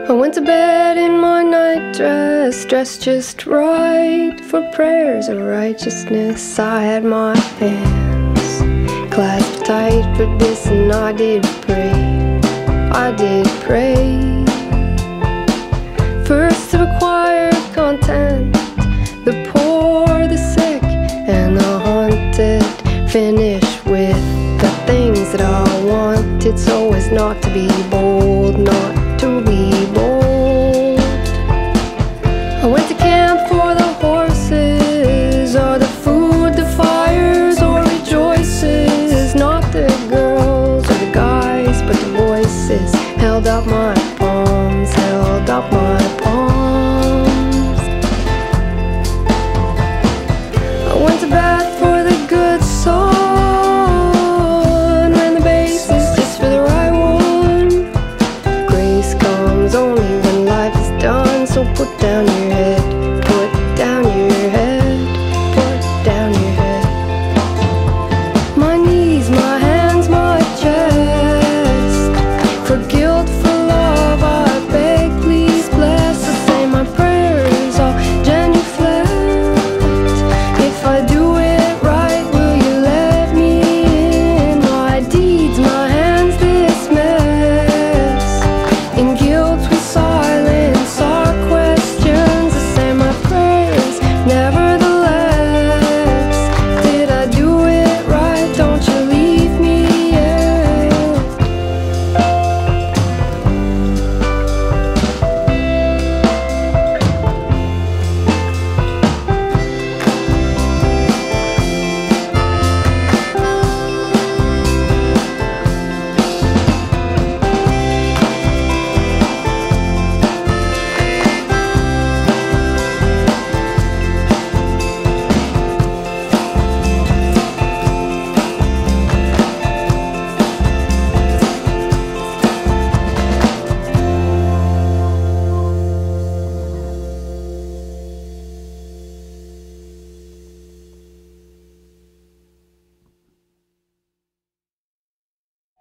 I went to bed in my nightdress, dressed just right for prayers of righteousness. I had my hands clasped tight for this, and I did pray. I did pray. First to acquire content, the poor, the sick, and the haunted. Finish with the things that I wanted, so as not to be bold, not